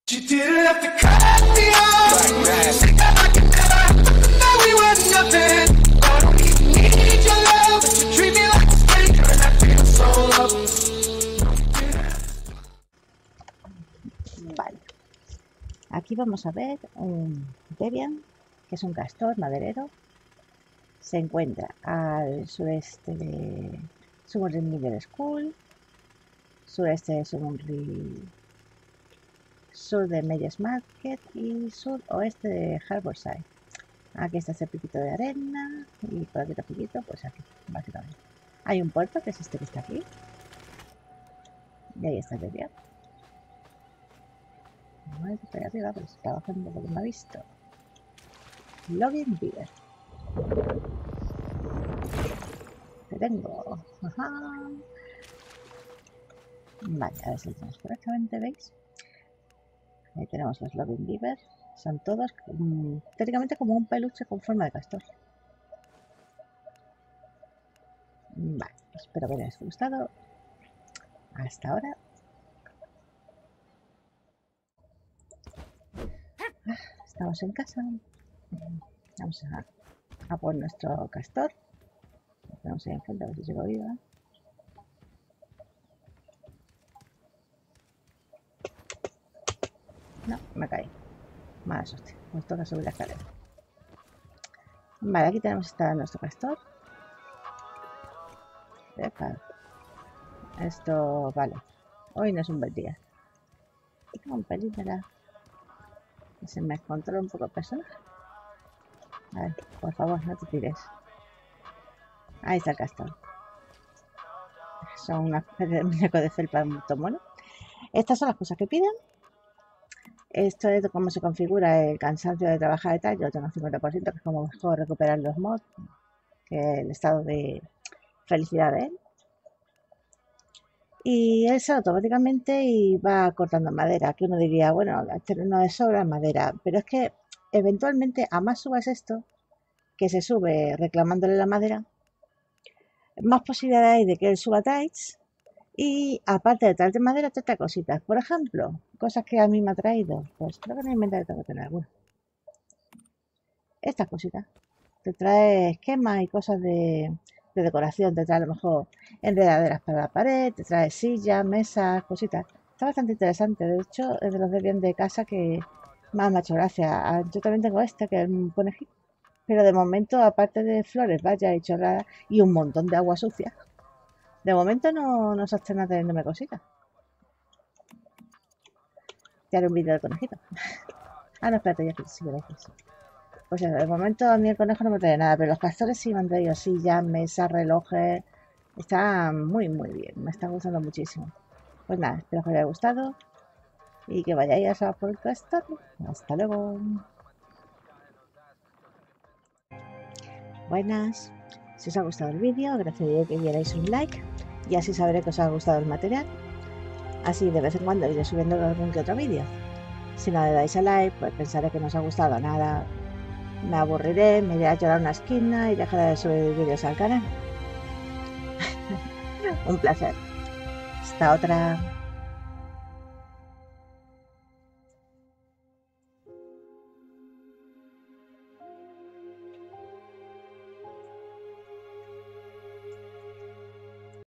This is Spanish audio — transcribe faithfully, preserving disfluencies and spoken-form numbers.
You didn't have to cut me off. Think that I could never happen. That we were nothing. I don't even need your love, but you treat me like a stranger, and I feel so loved. Vale. Aquí vamos a ver un Debian, que es un castor maderero. Se encuentra al sureste de Summerley Middle School, sureste de Summerley, sur de Meyers Market y suroeste de Harborside. Aquí está ese piquito de arena y por aquí otro piquito, pues aquí, básicamente. Hay un puerto que es este que está aquí. Y ahí está el Debian. No es de arriba, pero está bajando porque me ha visto. Login Beaver. Te tengo. Ajá. Vale, a ver si lo tenemos correctamente, ¿veis? Ahí tenemos los Login Beaver. Son todos um, técnicamente como un peluche con forma de castor. Vale, espero que les haya gustado. Hasta ahora. Estamos en casa. Vamos a, a por nuestro castor. Lo tenemos ahí enfrente, a ver si se lo viva. No, me caí. Mala suerte. Nos toca subir la escalera. Vale, aquí tenemos está nuestro castor. Epa. Esto, vale. Hoy no es un buen día. Tengo un pelín de la... Se me controla un poco el personaje. A ver, por favor, no te tires. Ahí está el castor. Son una especie de muñeco de felpa muy mono. Estas son las cosas que piden. Esto es cómo se configura el cansancio de trabajar y tal. Yo tengo cincuenta por ciento, que es como mejor recuperar los mods, que el estado de felicidad de él. Y él sale automáticamente y va cortando madera, que uno diría, bueno, no de sobra madera, pero es que eventualmente a más subas esto, que se sube reclamándole la madera, más posibilidad hay de que él suba tiles y aparte de traerte madera te trae cositas. Por ejemplo, cosas que a mí me ha traído, pues creo que en el inventario tengo que tener alguna. Estas cositas. Te trae esquemas y cosas de... de decoración, te trae a lo mejor enredaderas para la pared, te trae sillas, mesas, cositas. Está bastante interesante, de hecho es de los Debian de casa que más me ha hecho gracia. Yo también tengo este, que es un conejito, pero de momento, aparte de flores, vallas y chorradas y un montón de agua sucia, de momento no, no se están teniéndome cositas. Te haré un vídeo del conejito. Ah, no, espérate, ya que sí que lo hice. Pues de momento a mí el conejo no me trae nada, pero los castores sí me han traído sillas, mesas, relojes. Está muy muy bien, me están gustando muchísimo. Pues nada, espero que os haya gustado y que vayáis a por el castor. Hasta luego. Buenas, si os ha gustado el vídeo, agradecería que dierais un like y así sabré que os ha gustado el material. Así de vez en cuando iré subiendo algún que otro vídeo. Si no le dais a like, pues pensaré que no os ha gustado nada. Me aburriré, me iré a llorar a una esquina y dejaré de subir vídeos al canal. Un placer. Hasta otra.